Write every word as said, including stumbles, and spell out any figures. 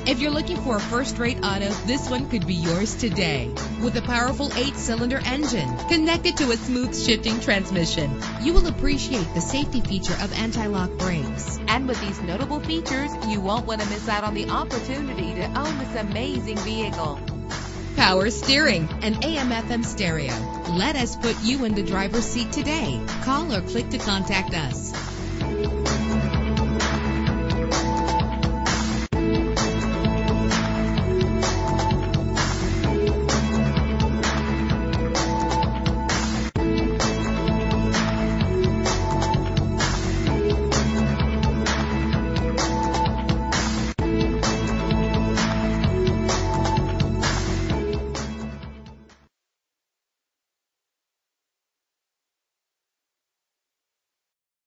If you're looking for a first-rate auto, this one could be yours today. With a powerful eight-cylinder engine connected to a smooth shifting transmission, you will appreciate the safety feature of anti-lock brakes. And with these notable features, you won't want to miss out on the opportunity to own this amazing vehicle. Power steering and A M F M stereo. Let us put you in the driver's seat today. Call or click to contact us.